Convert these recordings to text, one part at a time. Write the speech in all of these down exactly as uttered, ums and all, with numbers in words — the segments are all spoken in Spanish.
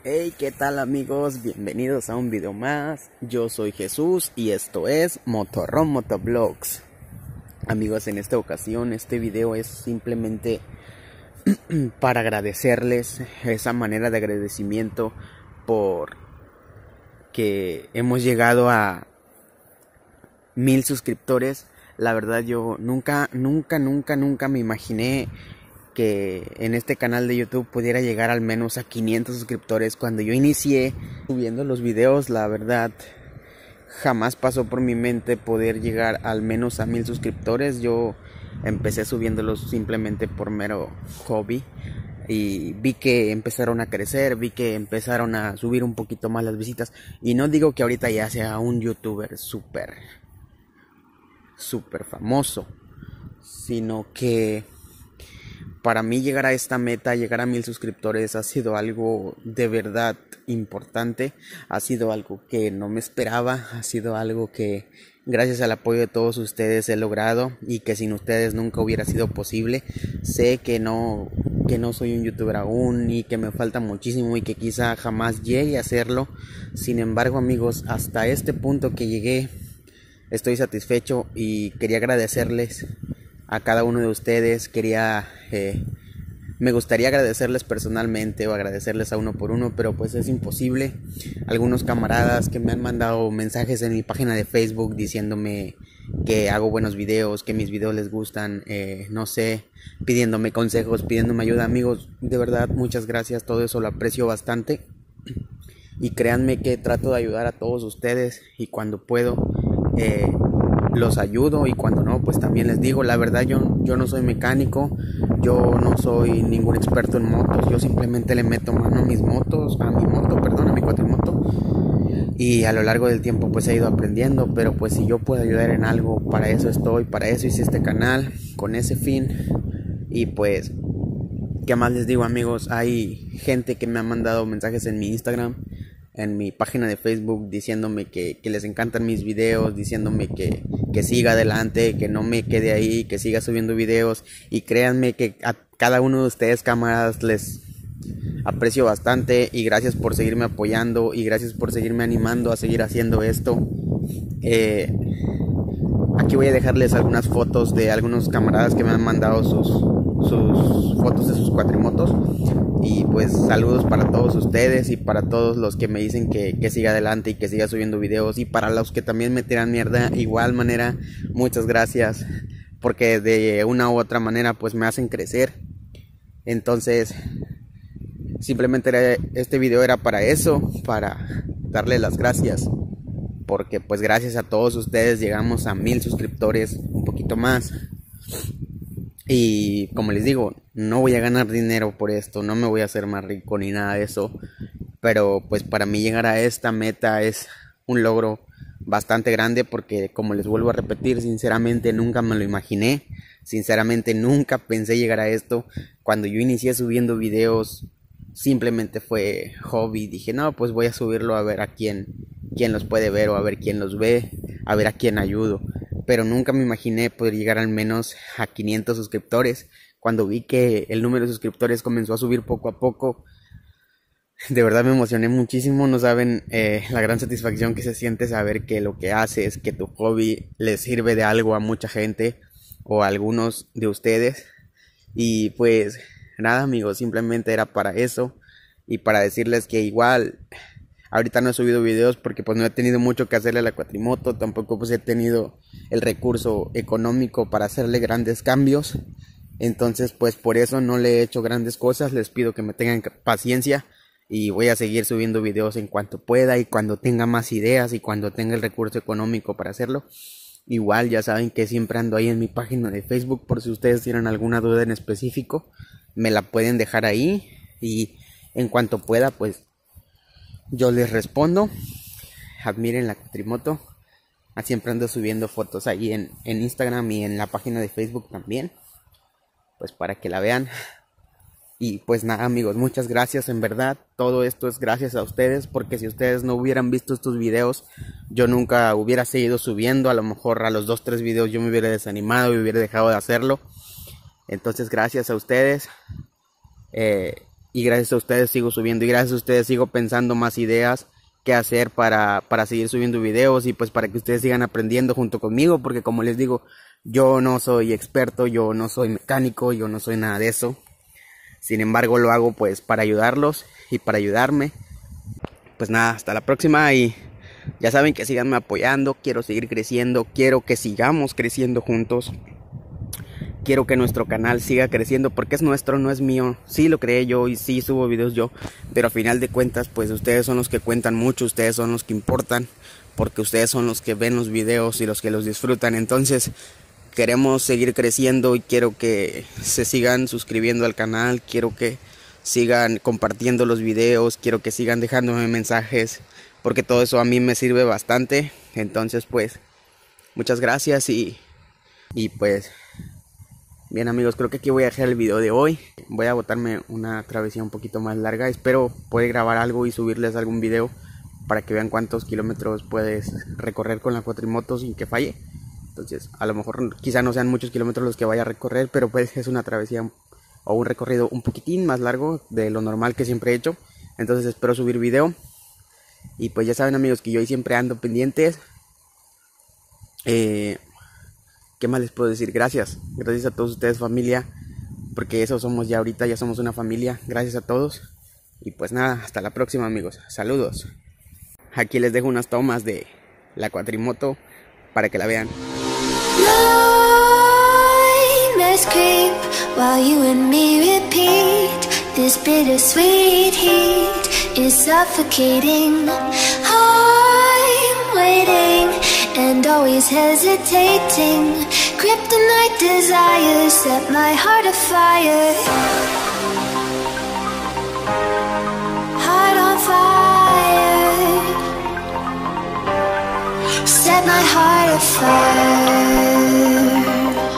Hey, ¿qué tal amigos? Bienvenidos a un video más. Yo soy Jesús y esto es Motorrón Motovlogs. Amigos, en esta ocasión este video es simplemente para agradecerles esa manera de agradecimiento por que hemos llegado a mil suscriptores. La verdad yo nunca, nunca, nunca, nunca me imaginé que en este canal de YouTube pudiera llegar al menos a quinientos suscriptores. Cuando yo inicié subiendo los videos, la verdad jamás pasó por mi mente poder llegar al menos a mil suscriptores. Yo empecé subiéndolos simplemente por mero hobby y vi que empezaron a crecer, vi que empezaron a subir un poquito más las visitas. Y no digo que ahorita ya sea un youtuber súper súper famoso, sino que para mí llegar a esta meta, llegar a mil suscriptores ha sido algo de verdad importante. Ha sido algo que no me esperaba, ha sido algo que gracias al apoyo de todos ustedes he logrado y que sin ustedes nunca hubiera sido posible. Sé que no, que no soy un youtuber aún y que me falta muchísimo y que quizá jamás llegue a hacerlo. Sin embargo, amigos, hasta este punto que llegué estoy satisfecho y quería agradecerles a cada uno de ustedes. Quería, eh, me gustaría agradecerles personalmente o agradecerles a uno por uno, pero pues es imposible. Algunos camaradas que me han mandado mensajes en mi página de Facebook diciéndome que hago buenos videos, que mis videos les gustan, eh, no sé, pidiéndome consejos, pidiéndome ayuda. Amigos, de verdad muchas gracias, todo eso lo aprecio bastante y créanme que trato de ayudar a todos ustedes y cuando puedo eh, los ayudo y cuando no pues también les digo. La verdad yo, yo no soy mecánico, yo no soy ningún experto en motos, yo simplemente le meto mano a mis motos, a mi moto, perdón, a mi cuatrimoto, y a lo largo del tiempo pues he ido aprendiendo. Pero pues si yo puedo ayudar en algo, para eso estoy, para eso hice este canal, con ese fin. Y pues, ¿qué más les digo, amigos? Hay gente que me ha mandado mensajes en mi Instagram, en mi página de Facebook, diciéndome que, que les encantan mis videos, diciéndome que, que siga adelante, que no me quede ahí, que siga subiendo videos. Y créanme que a cada uno de ustedes, camaradas, les aprecio bastante y gracias por seguirme apoyando y gracias por seguirme animando a seguir haciendo esto. Eh, aquí voy a dejarles algunas fotos de algunos camaradas que me han mandado sus, sus fotos de sus cuatrimotos. Y pues saludos para todos ustedes y para todos los que me dicen que, que siga adelante y que siga subiendo videos. Y para los que también me tiran mierda, igual manera, muchas gracias, porque de una u otra manera pues me hacen crecer. Entonces simplemente era, este video era para eso, para darle las gracias, porque pues gracias a todos ustedes llegamos a mil suscriptores, un poquito más. Y como les digo, no voy a ganar dinero por esto, no me voy a hacer más rico ni nada de eso, pero pues para mí llegar a esta meta es un logro bastante grande, porque como les vuelvo a repetir, sinceramente nunca me lo imaginé, sinceramente nunca pensé llegar a esto. Cuando yo inicié subiendo videos simplemente fue hobby, dije no pues voy a subirlo a ver a quién, quién los puede ver o a ver quién los ve, a ver a quién ayudo. Pero nunca me imaginé poder llegar al menos a quinientos suscriptores. Cuando vi que el número de suscriptores comenzó a subir poco a poco, de verdad me emocioné muchísimo. No saben eh, la gran satisfacción que se siente saber que lo que haces, que tu hobby les sirve de algo a mucha gente o a algunos de ustedes. Y pues nada, amigos, simplemente era para eso y para decirles que igual ahorita no he subido videos porque pues no he tenido mucho que hacerle a la cuatrimoto, tampoco pues he tenido el recurso económico para hacerle grandes cambios. Entonces pues por eso no le he hecho grandes cosas. Les pido que me tengan paciencia y voy a seguir subiendo videos en cuanto pueda y cuando tenga más ideas y cuando tenga el recurso económico para hacerlo. Igual ya saben que siempre ando ahí en mi página de Facebook, por si ustedes tienen alguna duda en específico me la pueden dejar ahí y en cuanto pueda pues yo les respondo. Admiren la cuatrimoto. Siempre ando subiendo fotos ahí en, en Instagram y en la página de Facebook también, pues para que la vean. Y pues nada, amigos, muchas gracias. En verdad todo esto es gracias a ustedes, porque si ustedes no hubieran visto estos videos yo nunca hubiera seguido subiendo. A lo mejor a los dos tres videos yo me hubiera desanimado y hubiera dejado de hacerlo. Entonces gracias a ustedes. eh, y gracias a ustedes sigo subiendo, y gracias a ustedes sigo pensando más ideas que hacer para, para seguir subiendo videos, y pues para que ustedes sigan aprendiendo junto conmigo, porque como les digo, yo no soy experto, yo no soy mecánico, yo no soy nada de eso. Sin embargo, lo hago pues para ayudarlos y para ayudarme. Pues nada, hasta la próxima, y ya saben que síganme apoyando, quiero seguir creciendo, quiero que sigamos creciendo juntos. Quiero que nuestro canal siga creciendo porque es nuestro, no es mío. Sí lo creé yo y sí subo videos yo, pero a final de cuentas pues ustedes son los que cuentan mucho, ustedes son los que importan, porque ustedes son los que ven los videos y los que los disfrutan. Entonces queremos seguir creciendo y quiero que se sigan suscribiendo al canal, quiero que sigan compartiendo los videos, quiero que sigan dejándome mensajes, porque todo eso a mí me sirve bastante. Entonces pues muchas gracias y, y pues bien amigos, creo que aquí voy a dejar el video de hoy. Voy a botarme una travesía un poquito más larga. Espero poder grabar algo y subirles algún video para que vean cuántos kilómetros puedes recorrer con la cuatrimoto sin que falle. Entonces a lo mejor quizá no sean muchos kilómetros los que vaya a recorrer, pero pues es una travesía o un recorrido un poquitín más largo de lo normal que siempre he hecho. Entonces espero subir video. Y pues ya saben amigos que yo ahí siempre ando pendientes. Eh... ¿Qué más les puedo decir? Gracias, gracias a todos ustedes, familia, porque eso somos ya ahorita, ya somos una familia. Gracias a todos. Y pues nada, hasta la próxima amigos, saludos. Aquí les dejo unas tomas de la cuatrimoto para que la vean. And always hesitating, kryptonite desires set my heart afire. Heart on fire. Set my heart afire.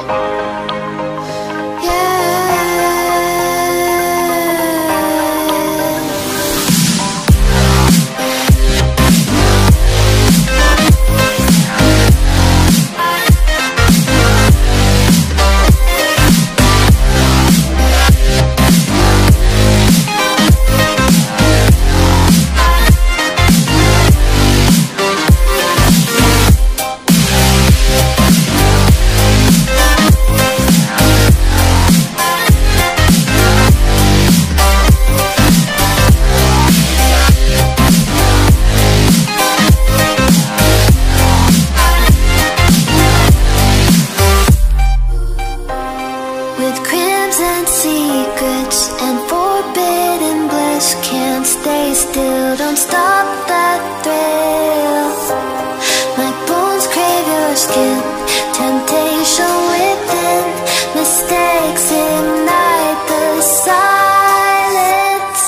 Still, don't stop that thrill. My bones crave your skin. Temptation within. Mistakes ignite the silence.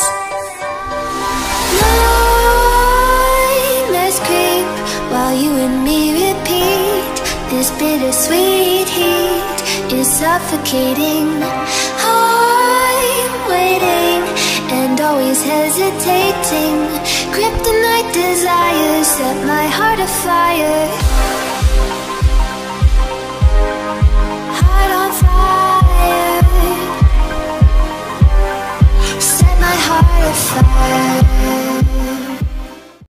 Nightmares creep while you and me repeat. This bittersweet heat is suffocating. I'm waiting and always hesitating. Kryptonite desires set my heart afire.